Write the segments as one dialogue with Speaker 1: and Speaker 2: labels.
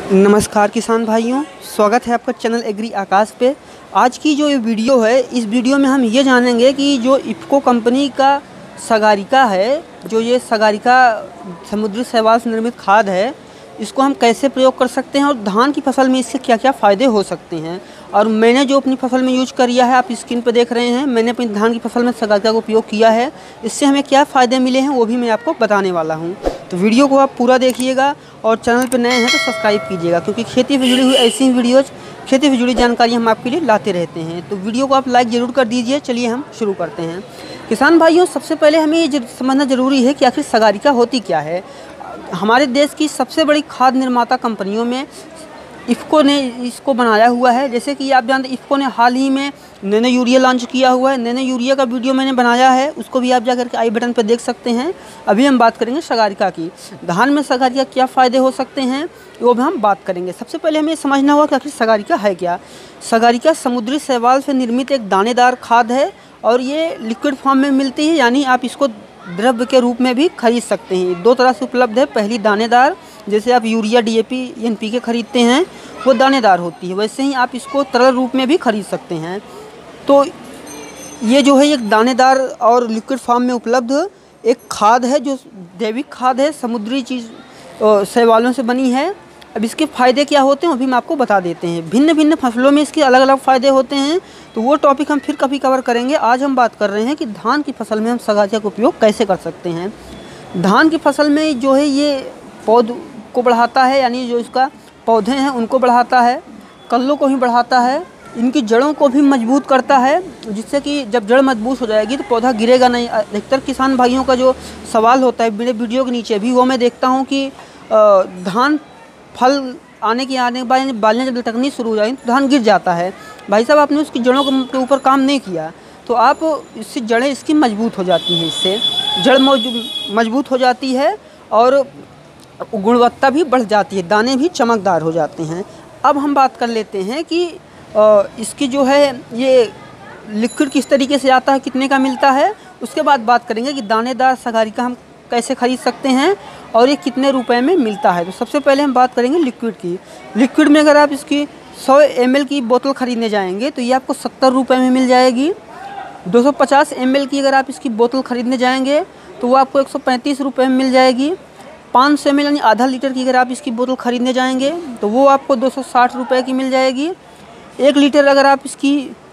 Speaker 1: नमस्कार किसान भाइयों, स्वागत है आपका चैनल एग्री आकाश पे। आज की जो ये वीडियो है, इस वीडियो में हम ये जानेंगे कि जो इफ़को कंपनी का सागरिका है, जो ये सागरिका समुद्री शैवाल से निर्मित खाद है, इसको हम कैसे प्रयोग कर सकते हैं और धान की फसल में इससे क्या क्या फ़ायदे हो सकते हैं। और मैंने जो अपनी फसल में यूज किया है, आप स्क्रीन पर देख रहे हैं, मैंने अपनी धान की फसल में सागरिका का उपयोग किया है। इससे हमें क्या फ़ायदे मिले हैं वो भी मैं आपको बताने वाला हूँ। तो वीडियो को आप पूरा देखिएगा और चैनल पर नए हैं तो सब्सक्राइब कीजिएगा, क्योंकि खेती से जुड़ी हुई ऐसी ही वीडियोज़, खेती से जुड़ी जानकारी हम आपके लिए लाते रहते हैं। तो वीडियो को आप लाइक ज़रूर कर दीजिए। चलिए हम शुरू करते हैं। किसान भाइयों, सबसे पहले हमें ये समझना ज़रूरी है कि आखिर सागरिका होती क्या है। हमारे देश की सबसे बड़ी खाद निर्माता कंपनियों में इफ़को ने इसको बनाया हुआ है। जैसे कि आप जानते हैं, इफ़को ने हाल ही में नैनो यूरिया लॉन्च किया हुआ है। नैनो यूरिया का वीडियो मैंने बनाया है, उसको भी आप जाकर के आई बटन पर देख सकते हैं। अभी हम बात करेंगे सागरिका की। धान में सागरिका क्या फ़ायदे हो सकते हैं वो भी हम बात करेंगे। सबसे पहले हमें समझना होगा कि आखिर सागरिका है क्या। सागरिका समुद्री शैवाल से निर्मित एक दानेदार खाद है और ये लिक्विड फॉर्म में मिलती है, यानी आप इसको द्रव्य के रूप में भी खरीद सकते हैं। दो तरह से उपलब्ध है। पहली दानेदार, जैसे आप यूरिया, डीएपी, एनपीके खरीदते हैं, वो दानेदार होती है। वैसे ही आप इसको तरल रूप में भी खरीद सकते हैं। तो ये जो है एक दानेदार और लिक्विड फॉर्म में उपलब्ध एक खाद है, जो जैविक खाद है, समुद्री शैवालों से बनी है। अब इसके फ़ायदे क्या होते हैं वो भी हम आपको बता देते हैं। भिन्न भिन्न फसलों में इसके अलग अलग फ़ायदे होते हैं, तो वो टॉपिक हम फिर कभी कवर करेंगे। आज हम बात कर रहे हैं कि धान की फसल में हम सागरिका का उपयोग कैसे कर सकते हैं। धान की फसल में जो है ये पौध को बढ़ाता है, यानी जो इसका पौधे हैं उनको बढ़ाता है, कल्लों को भी बढ़ाता है, इनकी जड़ों को भी मजबूत करता है, जिससे कि जब जड़ मजबूत हो जाएगी तो पौधा गिरेगा नहीं। अधिकतर किसान भाइयों का जो सवाल होता है मेरे वीडियो के नीचे भी, वो मैं देखता हूँ कि धान फल आने के बाद बालियाँ जब लटकनी शुरू हो जाएंगी तो धान गिर जाता है। भाई साहब, आपने उसकी जड़ों के ऊपर काम नहीं किया, तो आप इससे जड़ें इसकी मजबूत हो जाती हैं, इससे जड़ मजबूत हो जाती है और गुणवत्ता भी बढ़ जाती है, दाने भी चमकदार हो जाते हैं। अब हम बात कर लेते हैं कि इसकी जो है ये लिक्विड किस तरीके से आता है, कितने का मिलता है। उसके बाद बात करेंगे कि दानेदार सागरिका हम कैसे खरीद सकते हैं और ये कितने रुपए में मिलता है। तो सबसे पहले हम बात करेंगे लिक्विड की। लिक्विड में अगर आप इसकी 100 ml की बोतल ख़रीदने जाएंगे तो ये आपको 70 रुपये में मिल जाएगी। 250 ml की अगर आप इसकी बोतल ख़रीदने जाएंगे तो वो आपको 135 रुपये में मिल जाएगी। 500 ml यानी आधा लीटर की अगर आप इसकी बोतल ख़रीदने जाएंगे तो वो आपको 260 रुपये की मिल जाएगी। 1 लीटर अगर आप इसकी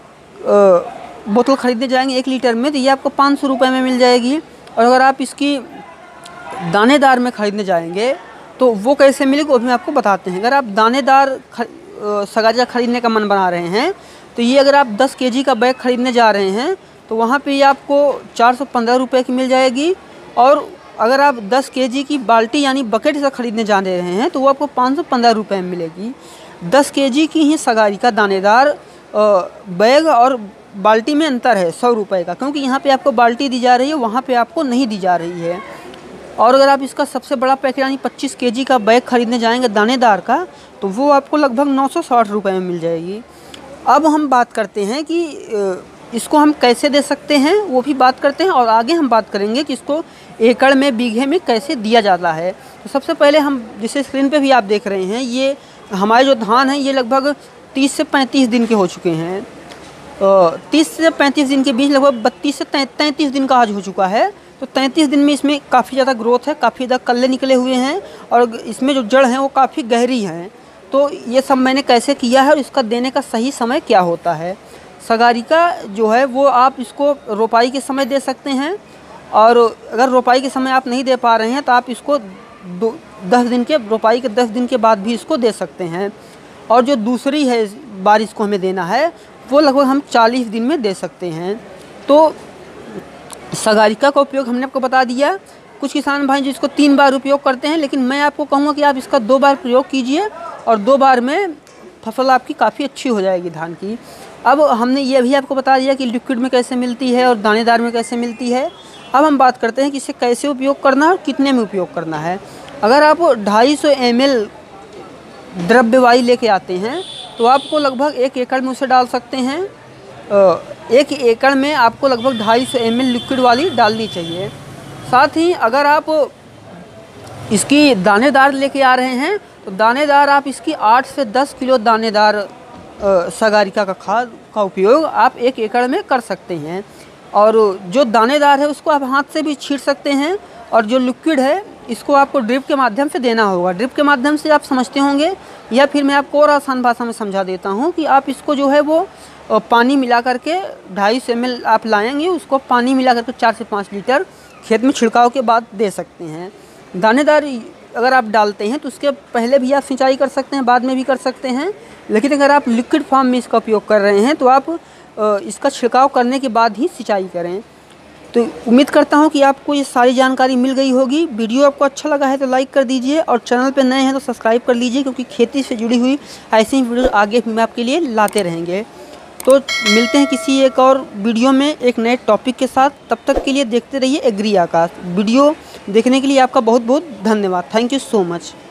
Speaker 1: बोतल ख़रीदने जाएंगे 1 लीटर में, तो ये आपको 500 रुपये में मिल जाएगी। और अगर आप इसकी दानेदार में ख़रीदने जाएंगे तो वो कैसे मिलेगी वो भी आपको बताते हैं। अगर आप दानेदार सागरिका ख़रीदने का मन बना रहे हैं तो ये अगर आप 10 kg का बैग ख़रीदने जा रहे हैं तो वहाँ पे ये आपको 415 रुपये की मिल जाएगी। और अगर आप 10 kg की बाल्टी यानी बकेट से ख़रीदने जा रहे हैं तो वो आपको 515 रुपये में मिलेगी। 10 kg की ही सागरिका दानेदार बैग और बाल्टी में अंतर है 100 रुपये का, क्योंकि यहाँ पे आपको बाल्टी दी जा रही है, वहाँ पे आपको नहीं दी जा रही है। और अगर आप इसका सबसे बड़ा पैकेट यानी 25 kg का बैग ख़रीदने जाएंगे दानेदार का तो वो आपको लगभग 960 रुपये में मिल जाएगी। अब हम बात करते हैं कि इसको हम कैसे दे सकते हैं, वो भी बात करते हैं। और आगे हम बात करेंगे कि इसको एकड़ में, बीघे में कैसे दिया जाता है। तो सबसे पहले हम, जिसे स्क्रीन पे भी आप देख रहे हैं, ये हमारे जो धान हैं ये लगभग 30 से 35 दिन के हो चुके हैं। 30 से 35 दिन के बीच लगभग 32 से 33 दिन का आज हो चुका है। तो 33 दिन में इसमें काफ़ी ज़्यादा ग्रोथ है, काफ़ी ज़्यादा कल्ले निकले हुए हैं और इसमें जो जड़ हैं वो काफ़ी गहरी हैं। तो ये सब मैंने कैसे किया है और इसका देने का सही समय क्या होता है। सागरिका जो है वो आप इसको रोपाई के समय दे सकते हैं, और अगर रोपाई के समय आप नहीं दे पा रहे हैं तो आप इसको 10 दिन के, रोपाई के 10 दिन के बाद भी इसको दे सकते हैं। और जो दूसरी है बार इसको हमें देना है वो लगभग हम 40 दिन में दे सकते हैं। तो सागरिका का उपयोग हमने आपको बता दिया। कुछ किसान भाई जिसको 3 बार उपयोग करते हैं, लेकिन मैं आपको कहूँगा कि आप इसका 2 बार प्रयोग कीजिए और 2 बार में फसल आपकी काफ़ी अच्छी हो जाएगी धान की। अब हमने ये भी आपको बता दिया कि लिक्विड में कैसे मिलती है और दानेदार में कैसे मिलती है। अब हम बात करते हैं कि इसे कैसे उपयोग करना है और कितने में उपयोग करना है। अगर आप 250 ml द्रव्य वायु लेके आते हैं तो आपको लगभग 1 एकड़ में उसे डाल सकते हैं। 1 एकड़ में आपको लगभग 250 ml लिक्विड वाली डालनी चाहिए। साथ ही अगर आप इसकी दानेदार लेके आ रहे हैं दानेदार आप इसकी 8 से 10 किलो दानेदार सागरिका का खाद का उपयोग आप 1 एकड़ में कर सकते हैं। और जो दानेदार है उसको आप हाथ से भी छींट सकते हैं, और जो लिक्विड है इसको आपको ड्रिप के माध्यम से देना होगा। ड्रिप के माध्यम से आप समझते होंगे, या फिर मैं आपको और आसान भाषा में समझा देता हूँ कि आप इसको जो है वो पानी मिला करके 250 ml आप लाएंगे, उसको पानी मिला करके 4 से 5 लीटर खेत में छिड़काव के बाद दे सकते हैं। दानेदार अगर आप डालते हैं तो उसके पहले भी आप सिंचाई कर सकते हैं, बाद में भी कर सकते हैं, लेकिन अगर आप लिक्विड फॉर्म में इसका उपयोग कर रहे हैं तो आप इसका छिड़काव करने के बाद ही सिंचाई करें। तो उम्मीद करता हूं कि आपको ये सारी जानकारी मिल गई होगी। वीडियो आपको अच्छा लगा है तो लाइक कर दीजिए, और चैनल पे नए हैं तो सब्सक्राइब कर लीजिए, क्योंकि खेती से जुड़ी हुई ऐसी ही वीडियो आगे भी मैं आपके लिए लाते रहेंगे। तो मिलते हैं किसी एक और वीडियो में एक नए टॉपिक के साथ। तब तक के लिए देखते रहिए एग्री आकाश। वीडियो देखने के लिए आपका बहुत बहुत धन्यवाद। Thank you so much.